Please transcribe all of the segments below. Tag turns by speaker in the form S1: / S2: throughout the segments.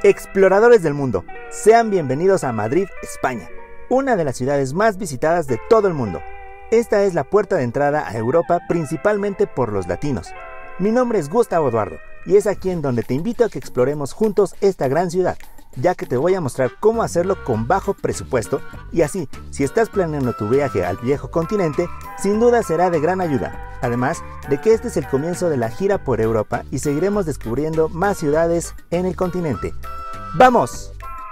S1: Exploradores del mundo, sean bienvenidos a Madrid, España, una de las ciudades más visitadas de todo el mundo. Esta es la puerta de entrada a Europa principalmente por los latinos. Mi nombre es Gustavo Eduardo y es aquí en donde te invito a que exploremos juntos esta gran ciudad, ya que te voy a mostrar cómo hacerlo con bajo presupuesto y así, si estás planeando tu viaje al viejo continente, sin duda será de gran ayuda. Además de que este es el comienzo de la gira por Europa y seguiremos descubriendo más ciudades en el continente. ¡Vamos!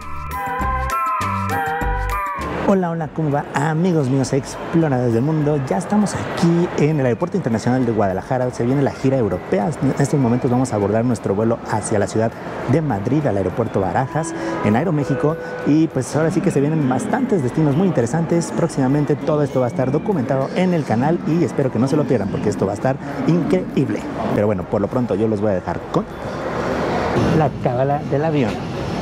S1: Hola, ¿cómo va? Amigos míos, exploradores del mundo, ya estamos aquí en el Aeropuerto Internacional de Guadalajara. Se viene la gira europea. En estos momentos vamos a abordar nuestro vuelo hacia la ciudad de Madrid, al aeropuerto Barajas, en Aeroméxico. Y pues ahora sí que se vienen bastantes destinos muy interesantes. Próximamente todo esto va a estar documentado en el canal y espero que no se lo pierdan porque esto va a estar increíble. Pero bueno, por lo pronto yo los voy a dejar con la cábala del avión.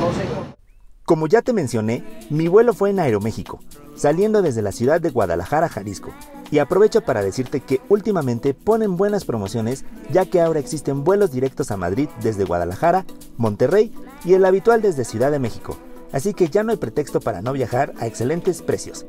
S1: Como ya te mencioné, mi vuelo fue en Aeroméxico, saliendo desde la ciudad de Guadalajara, Jalisco. Y aprovecho para decirte que últimamente ponen buenas promociones, ya que ahora existen vuelos directos a Madrid desde Guadalajara, Monterrey y el habitual desde Ciudad de México. Así que ya no hay pretexto para no viajar a excelentes precios.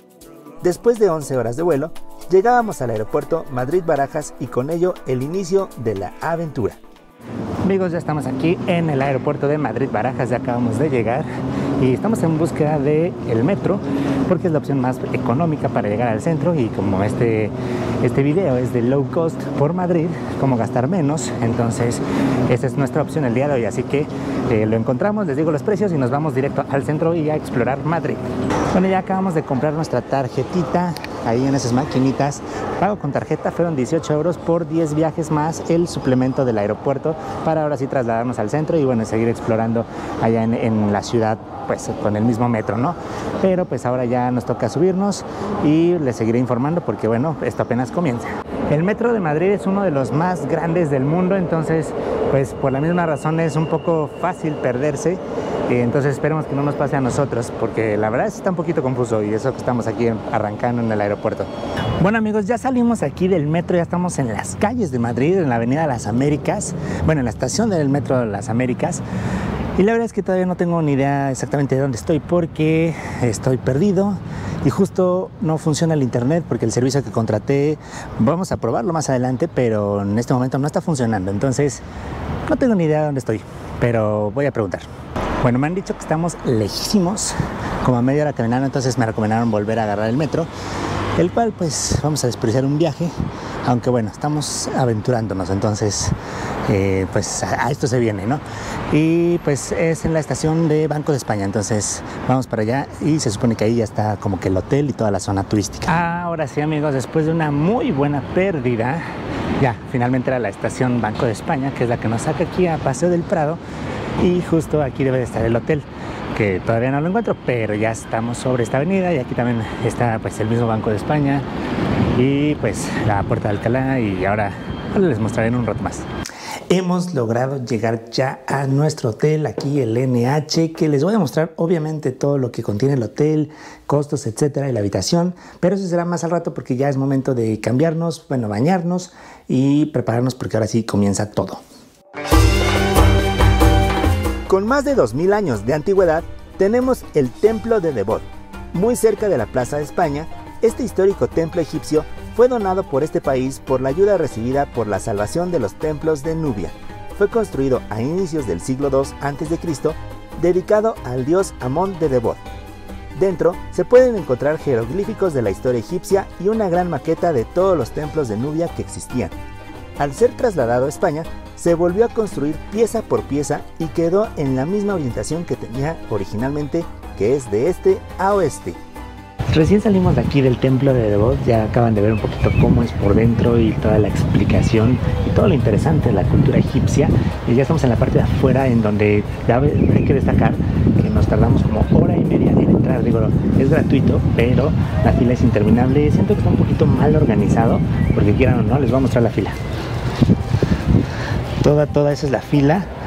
S1: Después de 11 horas de vuelo, llegábamos al aeropuerto Madrid-Barajas y con ello el inicio de la aventura. Amigos, ya estamos aquí en el aeropuerto de Madrid-Barajas, ya acabamos de llegar y estamos en búsqueda del metro porque es la opción más económica para llegar al centro y como este video es de low cost por Madrid, cómo gastar menos, entonces esta es nuestra opción el día de hoy, así que lo encontramos, les digo los precios y nos vamos directo al centro y a explorar Madrid. Bueno, ya acabamos de comprar nuestra tarjetita ahí en esas maquinitas. Pago con tarjeta, fueron 18 euros por 10 viajes más el suplemento del aeropuerto para ahora sí trasladarnos al centro y bueno, seguir explorando allá en la ciudad pues con el mismo metro, ¿no? Pero pues ahora ya nos toca subirnos y les seguiré informando porque bueno, esto apenas comienza. El metro de Madrid es uno de los más grandes del mundo, entonces pues por la misma razón es un poco fácil perderse. Entonces esperemos que no nos pase a nosotros porque la verdad está un poquito confuso y eso que estamos aquí arrancando en el aeropuerto. Bueno amigos, ya salimos aquí del metro, ya estamos en las calles de Madrid, en la avenida Las Américas, bueno, en la estación del metro de Las Américas. Y la verdad es que todavía no tengo ni idea exactamente de dónde estoy porque estoy perdido y justo no funciona el internet porque el servicio que contraté, vamos a probarlo más adelante, pero en este momento no está funcionando. Entonces no tengo ni idea de dónde estoy, pero voy a preguntar. Bueno, me han dicho que estamos lejísimos, como a media hora caminando, entonces me recomendaron volver a agarrar el metro, el cual pues vamos a desperdiciar un viaje, aunque bueno, estamos aventurándonos, entonces pues a esto se viene, ¿no? Y pues es en la estación de Banco de España, entonces vamos para allá y se supone que ahí ya está como que el hotel y toda la zona turística. Ahora sí amigos, después de una muy buena pérdida, ya finalmente era la estación Banco de España, que es la que nos saca aquí a Paseo del Prado. Y justo aquí debe de estar el hotel, que todavía no lo encuentro, pero ya estamos sobre esta avenida y aquí también está pues el mismo Banco de España y pues la Puerta de Alcalá y ahora les mostraré en un rato más. Hemos logrado llegar ya a nuestro hotel, aquí el NH, que les voy a mostrar obviamente todo lo que contiene el hotel, costos, etcétera, y la habitación, pero eso será más al rato porque ya es momento de cambiarnos, bueno, bañarnos y prepararnos porque ahora sí comienza todo. Con más de 2000 años de antigüedad, tenemos el Templo de Devot. Muy cerca de la Plaza de España, este histórico templo egipcio fue donado por este país por la ayuda recibida por la salvación de los templos de Nubia. Fue construido a inicios del siglo II a.C., dedicado al dios Amón de Devot. Dentro se pueden encontrar jeroglíficos de la historia egipcia y una gran maqueta de todos los templos de Nubia que existían. Al ser trasladado a España, se volvió a construir pieza por pieza y quedó en la misma orientación que tenía originalmente, que es de este a oeste. Recién salimos de aquí del templo de Devot, ya acaban de ver un poquito cómo es por dentro y toda la explicación y todo lo interesante de la cultura egipcia. Y ya estamos en la parte de afuera en donde ya hay que destacar que nos tardamos como hora y media en entrar. Digo, es gratuito, pero la fila es interminable. Siento que está un poquito mal organizado porque quieran o no, les voy a mostrar la fila. Toda esa es la fila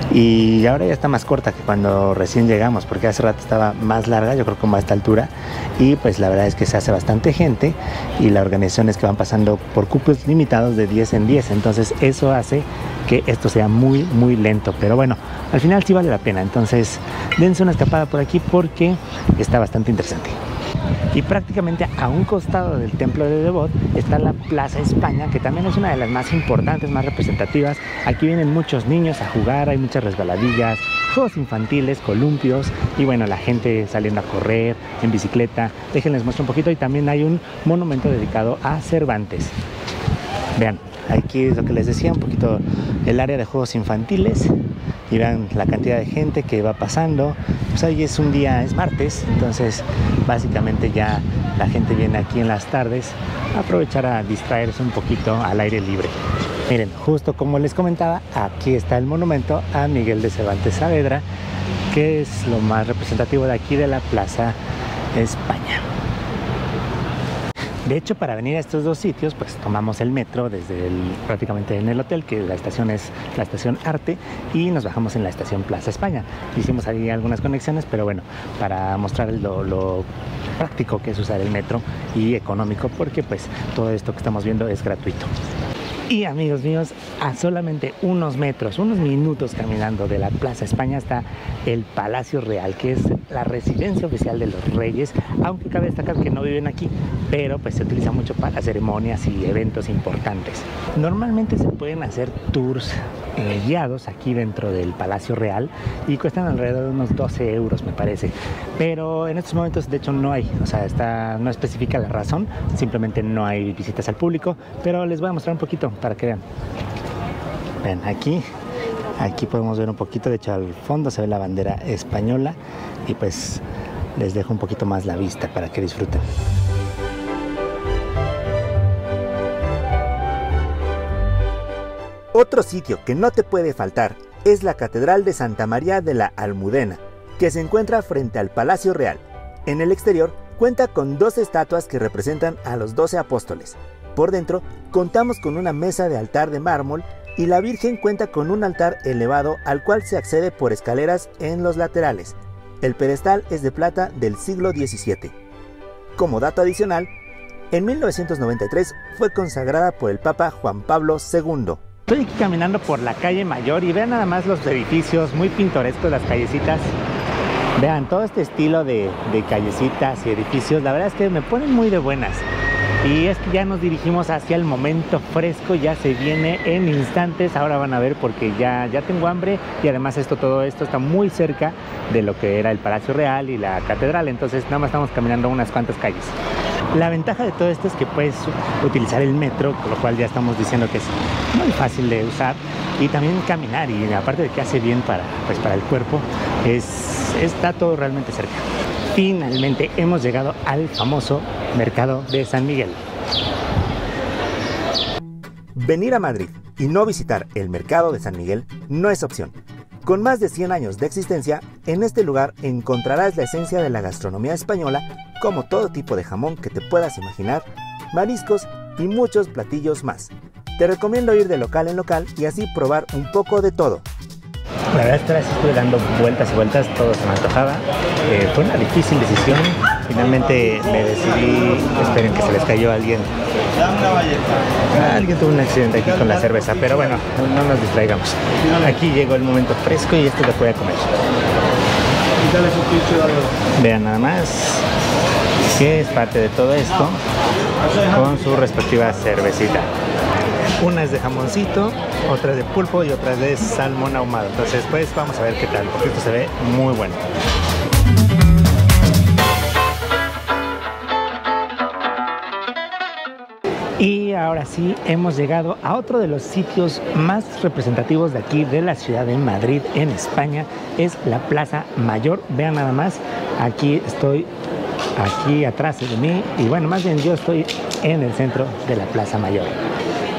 S1: y ahora ya está más corta que cuando recién llegamos, porque hace rato estaba más larga, yo creo como a esta altura, y pues la verdad es que se hace bastante gente y la organización es que van pasando por cupos limitados de 10 en 10, entonces eso hace que esto sea muy lento, pero bueno, al final sí vale la pena, entonces dense una escapada por aquí porque está bastante interesante. Y prácticamente a un costado del templo de Devot está la Plaza España, que también es una de las más importantes, más representativas. Aquí vienen muchos niños a jugar, hay muchas resbaladillas, juegos infantiles, columpios y bueno, la gente saliendo a correr en bicicleta. Déjenles muestro un poquito, y también hay un monumento dedicado a Cervantes. Vean, aquí es lo que les decía, un poquito el área de juegos infantiles, y vean la cantidad de gente que va pasando. Pues hoy es un día, es martes, entonces básicamente ya la gente viene aquí en las tardes a aprovechar a distraerse un poquito al aire libre. Miren, justo como les comentaba, aquí está el monumento a Miguel de Cervantes Saavedra, que es lo más representativo de aquí de la Plaza España. De hecho, para venir a estos dos sitios, pues tomamos el metro desde prácticamente en el hotel, que la estación es la estación Arte, y nos bajamos en la estación Plaza España. Hicimos ahí algunas conexiones, pero bueno, para mostrar lo práctico que es usar el metro y económico, porque pues todo esto que estamos viendo es gratuito. Y amigos míos, a solamente unos metros, unos minutos caminando de la Plaza España está el Palacio Real, que es la residencia oficial de los reyes, aunque cabe destacar que no viven aquí, pero pues se utiliza mucho para ceremonias y eventos importantes. Normalmente se pueden hacer tours guiados aquí dentro del Palacio Real y cuestan alrededor de unos 12 euros, me parece, pero en estos momentos de hecho no hay, o sea, no especifica la razón, simplemente no hay visitas al público, pero les voy a mostrar un poquito para que vean. Vean, aquí podemos ver un poquito, de hecho al fondo se ve la bandera española, y pues les dejo un poquito más la vista para que disfruten. Otro sitio que no te puede faltar es la Catedral de Santa María de la Almudena, que se encuentra frente al Palacio Real. En el exterior cuenta con 2 estatuas que representan a los 12 apóstoles. Por dentro contamos con una mesa de altar de mármol y la Virgen cuenta con un altar elevado al cual se accede por escaleras en los laterales. El pedestal es de plata del siglo XVII. Como dato adicional, en 1993 fue consagrada por el Papa Juan Pablo II. Estoy aquí caminando por la calle Mayor y vean nada más los edificios, muy pintorescos las callecitas. Vean todo este estilo de callecitas y edificios, la verdad es que me ponen muy de buenas. Y es que ya nos dirigimos hacia el momento fresco, ya se viene en instantes, ahora van a ver porque ya tengo hambre y además todo esto está muy cerca de lo que era el Palacio Real y la Catedral, entonces nada más estamos caminando unas cuantas calles. La ventaja de todo esto es que puedes utilizar el metro, con lo cual ya estamos diciendo que es muy fácil de usar, y también caminar, y aparte de que hace bien para el cuerpo, está todo realmente cerca. Finalmente hemos llegado al famoso Mercado de San Miguel. Venir a Madrid y no visitar el Mercado de San Miguel no es opción. Con más de 100 años de existencia, en este lugar encontrarás la esencia de la gastronomía española, como todo tipo de jamón que te puedas imaginar, mariscos y muchos platillos más. Te recomiendo ir de local en local y así probar un poco de todo. La verdad es que ahora sí estuve dando vueltas y vueltas, todo se me antojaba. Fue una difícil decisión. Finalmente me decidí, esperen que se les cayó a alguien. Alguien tuvo un accidente aquí con la cerveza, pero bueno, no nos distraigamos. Aquí llegó el momento fresco y esto lo voy a comer. Vean nada más que es parte de todo esto con su respectiva cervecita. Una es de jamoncito, otra es de pulpo y otra es de salmón ahumado. Entonces pues vamos a ver qué tal, porque esto se ve muy bueno. Y ahora sí, hemos llegado a otro de los sitios más representativos de aquí, de la ciudad de Madrid, en España. Es la Plaza Mayor. Vean nada más, aquí estoy, aquí atrás de mí, y bueno, más bien yo estoy en el centro de la Plaza Mayor.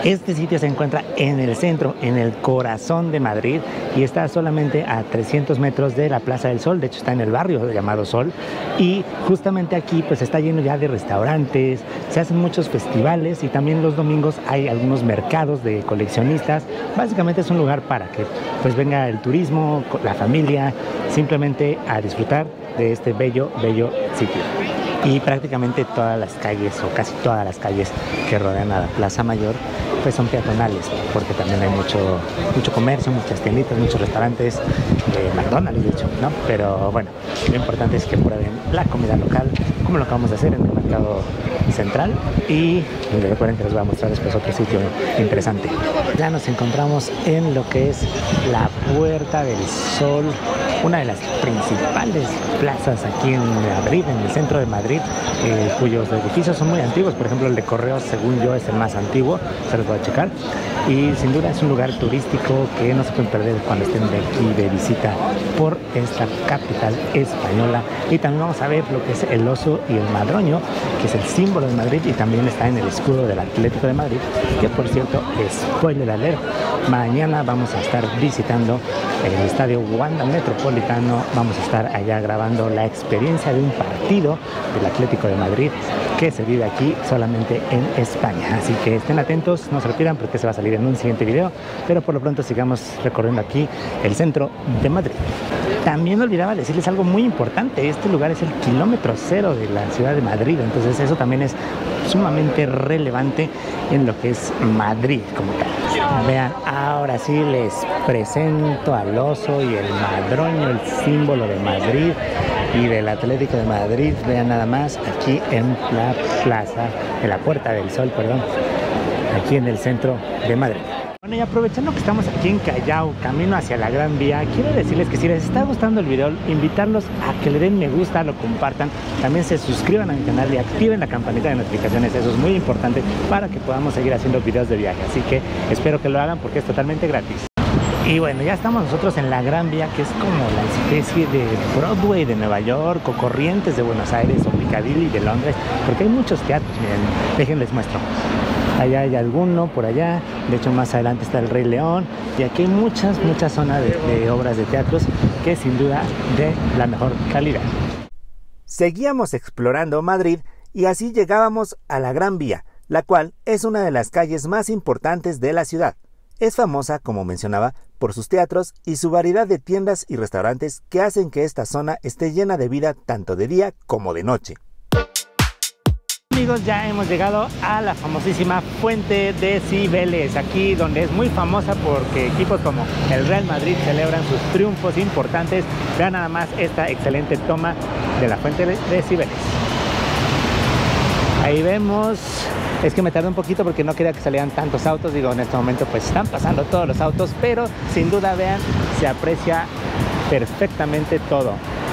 S1: Este sitio se encuentra en el centro, en el corazón de Madrid, y está solamente a 300 metros de la Plaza del Sol. De hecho, está en el barrio llamado Sol, y justamente aquí pues está lleno ya de restaurantes, se hacen muchos festivales, y también los domingos hay algunos mercados de coleccionistas. Básicamente es un lugar para que pues venga el turismo, la familia, simplemente a disfrutar de este bello sitio. Y prácticamente todas las calles, o casi todas las calles que rodean a la Plaza Mayor, pues son peatonales, porque también hay mucho comercio, muchas tienditas, muchos restaurantes, McDonald's de hecho, ¿no? Pero bueno, lo importante es que prueben la comida local, como lo acabamos de hacer en el mercado central. Y recuerden que les voy a mostrar después otro sitio interesante. Ya nos encontramos en lo que es la Puerta del Sol, una de las principales plazas aquí en Madrid, en el centro de Madrid, cuyos edificios son muy antiguos. Por ejemplo, el de Correos, según yo, es el más antiguo, se los voy a checar. Y sin duda es un lugar turístico que no se pueden perder cuando estén de aquí de visita por esta capital española. Y también vamos a ver lo que es el oso y el madroño, que es el símbolo de Madrid, y también está en el escudo del Atlético de Madrid, que por cierto, spoiler alert, mañana vamos a estar visitando el estadio Wanda Metropolitano. Vamos a estar allá grabando la experiencia de un partido del Atlético de Madrid que se vive aquí solamente en España. Así que estén atentos, no se retiran porque se va a salir en un siguiente video, pero por lo pronto sigamos recorriendo aquí el centro de Madrid. También olvidaba decirles algo muy importante: este lugar es el kilómetro cero de la ciudad de Madrid, entonces eso también es sumamente relevante en lo que es Madrid como tal. Vean, ahora sí les presento al oso y el madroño, el símbolo de Madrid y del Atlético de Madrid. Vean nada más, aquí en la plaza, en la Puerta del Sol, perdón, aquí en el centro de Madrid. Bueno, y aprovechando que estamos aquí en Callao, camino hacia la Gran Vía, quiero decirles que si les está gustando el video, invitarlos a que le den me gusta, lo compartan, también se suscriban a mi canal y activen la campanita de notificaciones. Eso es muy importante para que podamos seguir haciendo videos de viaje, así que espero que lo hagan porque es totalmente gratis. Y bueno, ya estamos nosotros en la Gran Vía, que es como la especie de Broadway de Nueva York, o Corrientes de Buenos Aires, o Piccadilly de Londres, porque hay muchos teatros. Miren, déjenles muestro. Allá hay alguno, por allá, de hecho más adelante está el Rey León, y aquí hay muchas zonas de obras de teatros que sin duda de la mejor calidad. Seguíamos explorando Madrid y así llegábamos a la Gran Vía, la cual es una de las calles más importantes de la ciudad. Es famosa, como mencionaba, por sus teatros y su variedad de tiendas y restaurantes que hacen que esta zona esté llena de vida tanto de día como de noche. Amigos, ya hemos llegado a la famosísima Fuente de Cibeles, aquí donde es muy famosa porque equipos como el Real Madrid celebran sus triunfos importantes. Vean nada más esta excelente toma de la Fuente de Cibeles. Ahí vemos, es que me tardé un poquito porque no quería que salieran tantos autos. Digo, en este momento pues están pasando todos los autos, pero sin duda, vean, se aprecia perfectamente todo.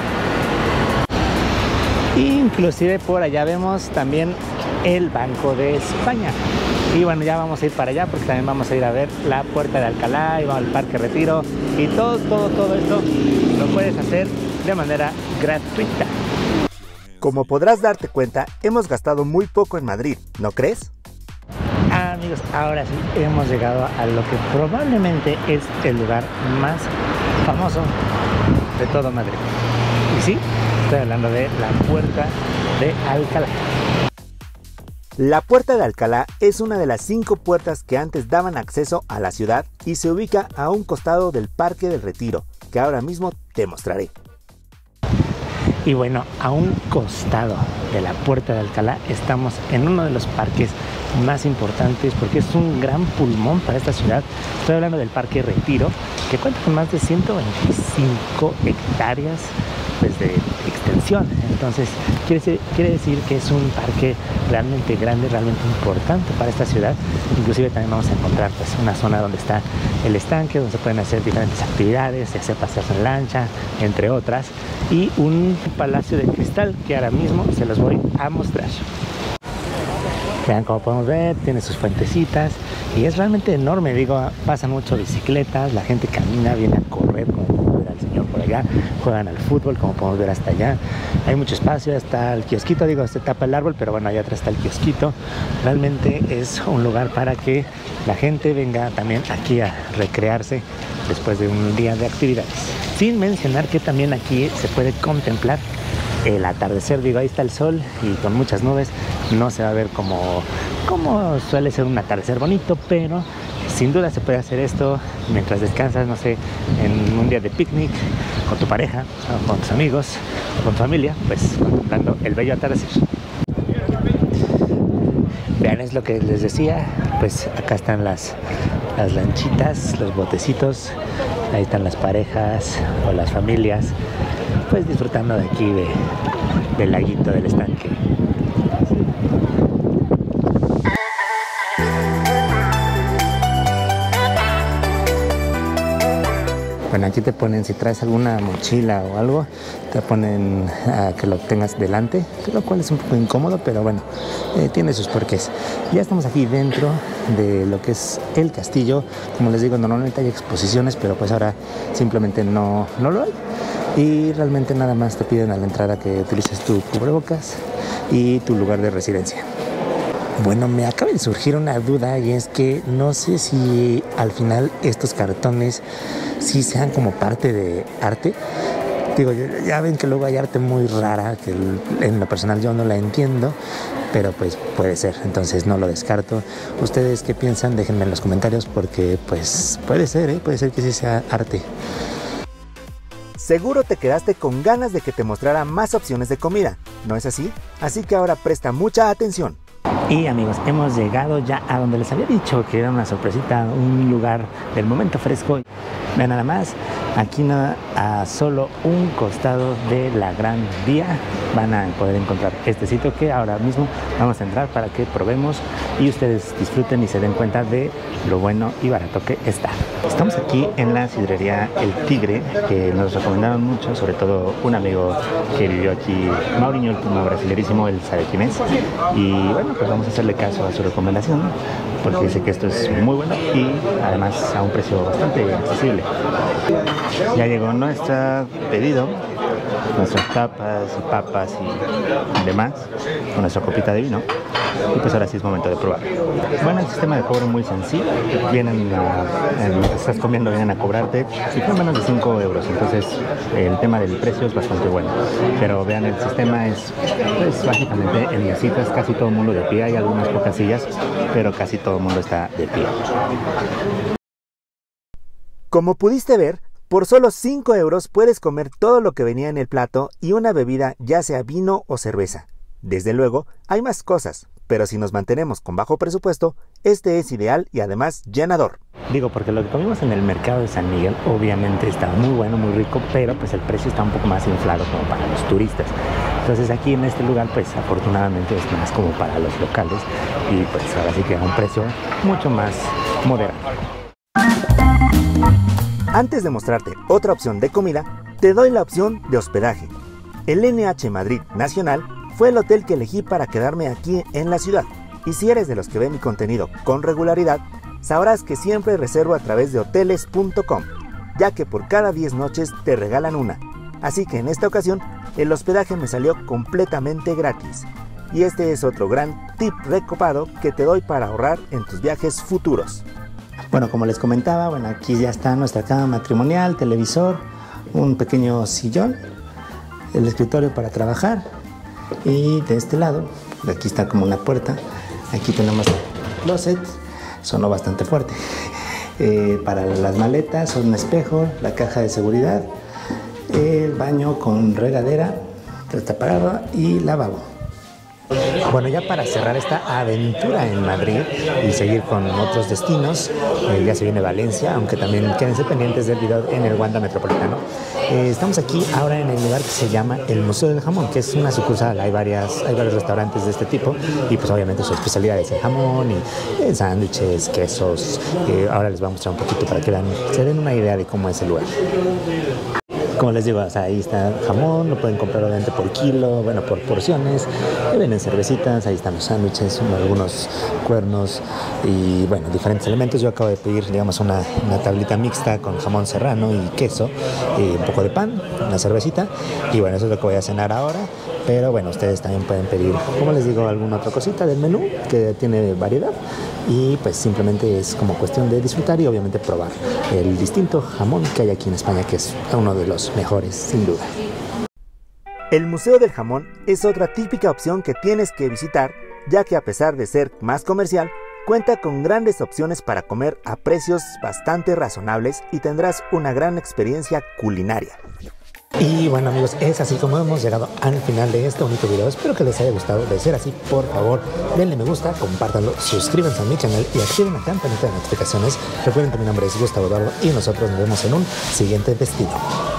S1: Inclusive por allá vemos también el Banco de España. Y bueno, ya vamos a ir para allá porque también vamos a ir a ver la Puerta de Alcalá, y vamos al Parque Retiro, y todo esto lo puedes hacer de manera gratuita. Como podrás darte cuenta, hemos gastado muy poco en Madrid, ¿no crees? Amigos, ahora sí hemos llegado a lo que probablemente es el lugar más famoso de todo Madrid. Y sí, estoy hablando de la Puerta de Alcalá. La Puerta de Alcalá es una de las 5 puertas que antes daban acceso a la ciudad y se ubica a un costado del Parque del Retiro, que ahora mismo te mostraré. Y bueno, a un costado de la Puerta de Alcalá estamos en uno de los parques más importantes porque es un gran pulmón para esta ciudad. Estoy hablando del Parque Retiro, que cuenta con más de 125 hectáreas pues, de extensión. Entonces quiere decir que es un parque realmente grande, realmente importante para esta ciudad. Inclusive también vamos a encontrar pues, una zona donde está el estanque, donde se pueden hacer diferentes actividades, ya sea paseos en lancha, entre otras, y un palacio de cristal que ahora mismo se los voy a mostrar. Vean, como podemos ver, tiene sus fuentecitas y es realmente enorme. Digo, pasan mucho bicicletas, la gente camina, viene a correr, como pueden ver al señor por allá. allá, juegan al fútbol, como podemos ver hasta allá. Hay mucho espacio, está el kiosquito, digo, se tapa el árbol, pero bueno, allá atrás está el kiosquito. Realmente es un lugar para que la gente venga también aquí a recrearse después de un día de actividades. Sin mencionar que también aquí se puede contemplar el atardecer. Digo, ahí está el sol y con muchas nubes no se va a ver como suele ser un atardecer bonito, pero sin duda se puede hacer esto mientras descansas, no sé, en un día de picnic con tu pareja, o con tus amigos, o con tu familia, pues contemplando el bello atardecer. Vean, es lo que les decía, pues acá están las lanchitas, los botecitos, ahí están las parejas o las familias, pues disfrutando de aquí del laguito, del estanque. Bueno, aquí te ponen, si traes alguna mochila o algo, te ponen a que lo tengas delante, lo cual es un poco incómodo, pero bueno, tiene sus porqués. Ya estamos aquí dentro de lo que es el castillo. Como les digo, normalmente hay exposiciones, pero pues ahora simplemente no lo hay. Y realmente nada más te piden a la entrada que utilices tu cubrebocas y tu lugar de residencia. Bueno, me acaba de surgir una duda y es que no sé si al final estos cartones sí sean como parte de arte. Digo, ya ven que luego hay arte muy rara, que en lo personal yo no la entiendo, pero pues puede ser, entonces no lo descarto. ¿Ustedes qué piensan? Déjenme en los comentarios porque pues puede ser que sí sea arte.
S2: Seguro te quedaste con ganas de que te mostrara más opciones de comida, ¿no es así? Así que ahora presta mucha atención.
S1: Y amigos, hemos llegado ya a donde les había dicho que era una sorpresita, un lugar del momento fresco. Vean nada más, aquí a solo un costado de la Gran Vía van a poder encontrar este sitio que ahora mismo vamos a entrar para que probemos y ustedes disfruten y se den cuenta de lo bueno y barato que está. Estamos aquí en la sidrería El Tigre, que nos recomendaron mucho, sobre todo un amigo que vivió aquí, Mauriño, el primo brasilerísimo, él sabe quién es. Y bueno, pues vamos a hacerle caso a su recomendación, porque dice que esto es muy bueno y además a un precio bastante accesible. Ya llegó nuestro pedido, nuestras tapas y papas y demás, con nuestra copita de vino. Y pues ahora sí es momento de probar. Bueno, el sistema de cobro es muy sencillo. Vienen mientras estás comiendo, vienen a cobrarte si fue menos de 5 euros. Entonces el tema del precio es bastante bueno. Pero vean, el sistema es pues, básicamente en mesitas, casi todo el mundo de pie. Hay algunas pocas sillas, pero casi todo el mundo está de pie.
S2: Como pudiste ver, por solo 5 euros puedes comer todo lo que venía en el plato y una bebida, ya sea vino o cerveza. Desde luego, hay más cosas, pero si nos mantenemos con bajo presupuesto, este es ideal y además llenador.
S1: Digo, porque lo que comimos en el mercado de San Miguel obviamente está muy bueno, muy rico, pero pues el precio está un poco más inflado como para los turistas. Entonces aquí en este lugar pues afortunadamente es más como para los locales y pues ahora sí que a un precio mucho más moderado.
S2: Antes de mostrarte otra opción de comida, te doy la opción de hospedaje. El NH Madrid Nacional fue el hotel que elegí para quedarme aquí en la ciudad. Y si eres de los que ve mi contenido con regularidad, sabrás que siempre reservo a través de hoteles.com, ya que por cada 10 noches te regalan una. Así que en esta ocasión, el hospedaje me salió completamente gratis. Y este es otro gran tip recopado que te doy para ahorrar en tus viajes futuros.
S1: Bueno, como les comentaba, bueno, aquí ya está nuestra cama matrimonial, televisor, un pequeño sillón, el escritorio para trabajar y de este lado, aquí está como una puerta, aquí tenemos el closet, sonó bastante fuerte, para las maletas, un espejo, la caja de seguridad, el baño con regadera, destapadora y lavabo. Bueno, ya para cerrar esta aventura en Madrid y seguir con otros destinos, ya se viene Valencia, aunque también quédense pendientes del video en el Wanda Metropolitano. Estamos aquí ahora en el lugar que se llama el Museo del Jamón, que es una sucursal. Hay varios restaurantes de este tipo y pues obviamente su especialidad es el jamón y sándwiches, quesos. Ahora les voy a mostrar un poquito para que vean, se den una idea de cómo es el lugar. Como les digo, o sea, ahí está jamón, lo pueden comprar obviamente por kilo, bueno, por porciones, y venden cervecitas, ahí están los sándwiches, algunos cuernos y bueno, diferentes elementos. Yo acabo de pedir, digamos, una tablita mixta con jamón serrano y queso, y un poco de pan, una cervecita, y bueno, eso es lo que voy a cenar ahora. Pero bueno, ustedes también pueden pedir, como les digo, alguna otra cosita del menú que tiene variedad, y pues simplemente es como cuestión de disfrutar y obviamente probar el distinto jamón que hay aquí en España, que es uno de los mejores sin duda.
S2: El Museo del Jamón es otra típica opción que tienes que visitar, ya que a pesar de ser más comercial, cuenta con grandes opciones para comer a precios bastante razonables y tendrás una gran experiencia culinaria.
S1: Y bueno, amigos, es así como hemos llegado al final de este bonito video. Espero que les haya gustado. De ser así, por favor, denle me gusta, compártanlo, suscríbanse a mi canal y activen la campanita de notificaciones. Recuerden que mi nombre es Gustavo Eduardo y nosotros nos vemos en un siguiente destino.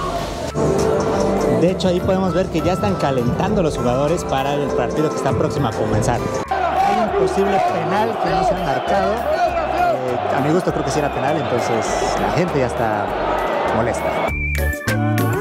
S1: De hecho, ahí podemos ver que ya están calentando los jugadores para el partido que está próximo a comenzar. Hay un posible penal que no se ha marcado. A mi gusto creo que sí era penal, entonces la gente ya está molesta.